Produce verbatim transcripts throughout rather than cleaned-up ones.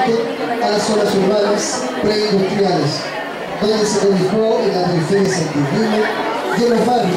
frente a las zonas urbanas preindustriales, donde se realizó en la periferia santiaguina y en los barrios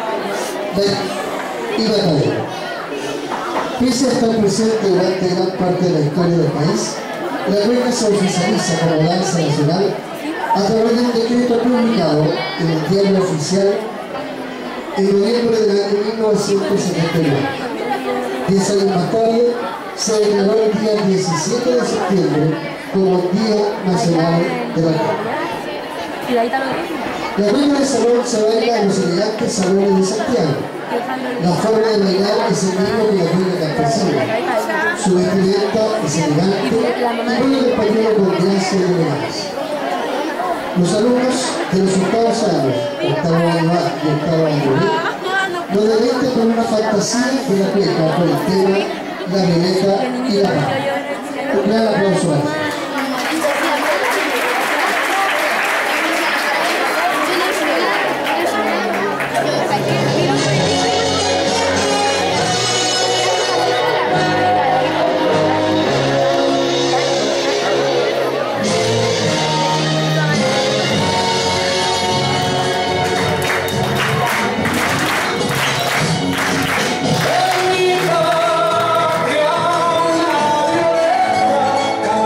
y Matadero. Pese a estar presente durante gran parte de la historia del país, la cueca se oficializa como danza nacional a través de un decreto publicado en el Diario Oficial en noviembre del año mil novecientos setenta y nueve. Diez años más tarde se declaró el día diecisiete de septiembre como Día Nacional de la Cueca. La cueca de salón se baila en los elegantes salones de Santiago. La forma de bailar es el mismo que la cueca campesina. Su vestimenta es elegante y vuelve el pañuelo con gracia y elegancia. Los alumnos de los octavos años, octavo año A y octavo año B, lo deleiten con una fantasía de la cueca por el tema, la violeta y la paz. Un gran aplauso a ellos. Canta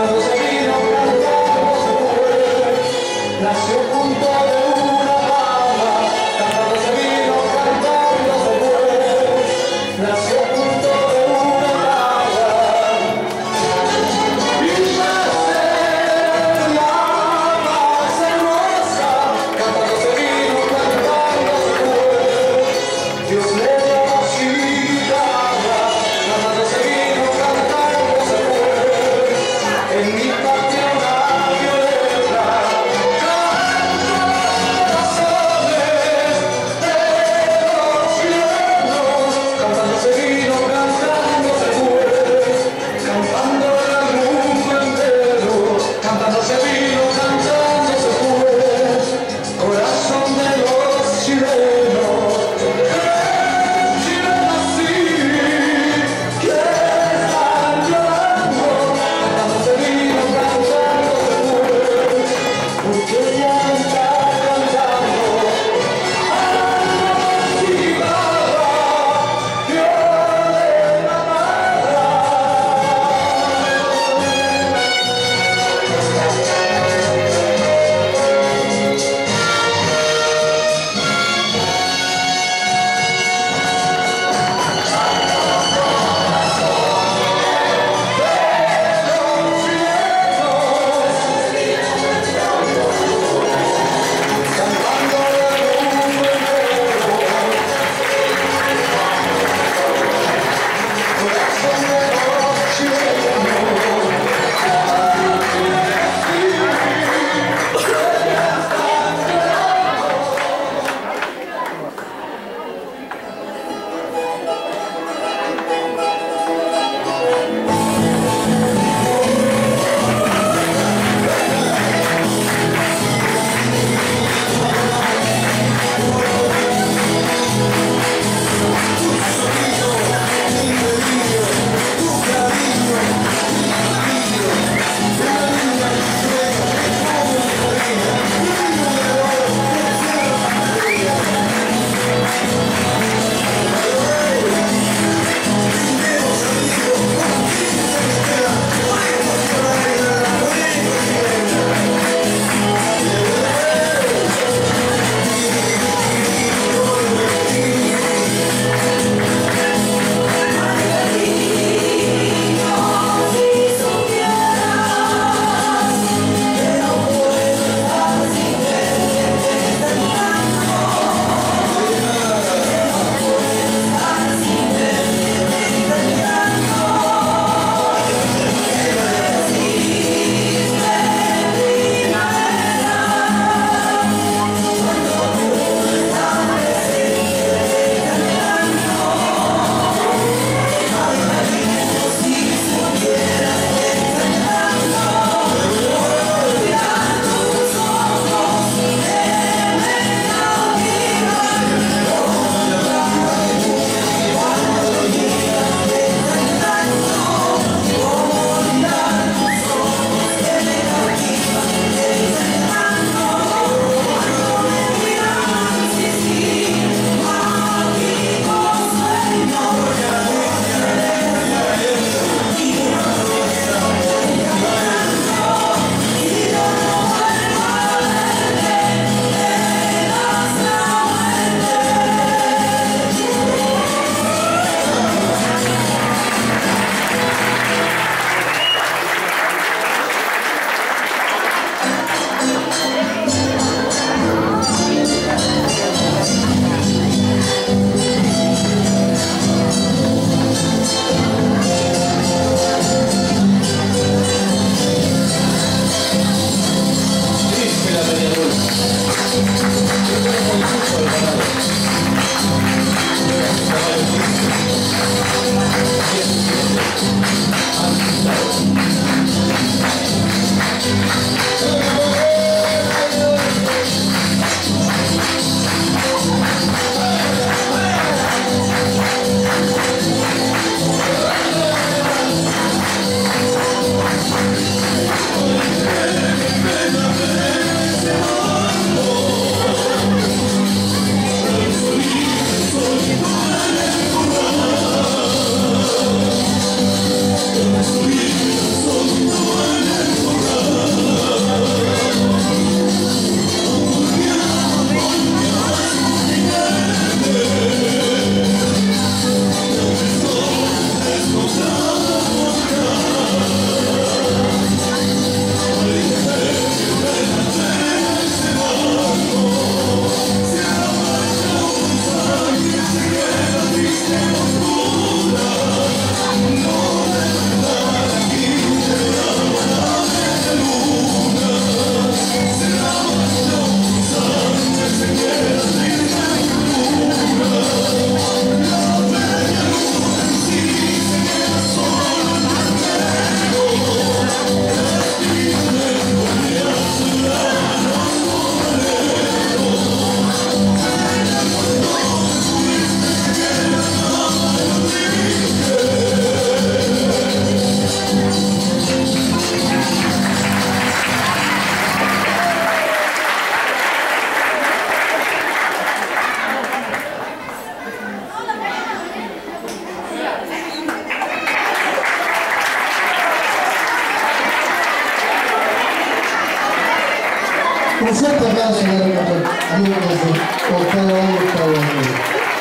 Un fuerte aplauso a los alumnos de octavo año y octavo año.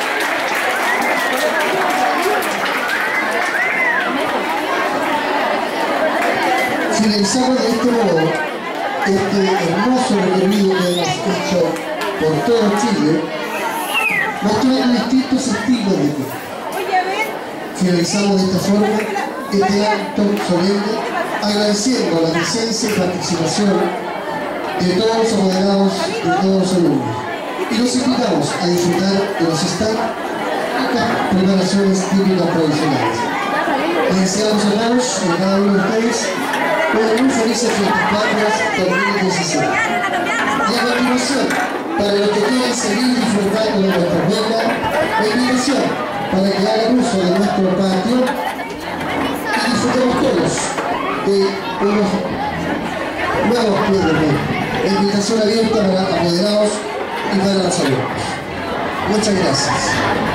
Finalizamos de este modo este hermoso recorrido que hemos hecho por todo Chile, mostrando distintos estilos de cuento. Finalizamos de esta forma este acto solemne, agradeciendo la presencia y participación de todos los apoderados, de todos los alumnos. Y los invitamos a disfrutar de los stands y las preparaciones típicas tradicionales. Les deseamos a todos y a cada uno de ustedes unas muy felices fiestas patrias dos mil diecisiete. Y a continuación, para los que quieran seguir disfrutando de nuestra rueda, la invitación para que hagan uso de nuestro patio y disfrutemos todos de unos nuevos pies de rueda. La invitación abierta para apoderados y para los alumnos. Muchas gracias.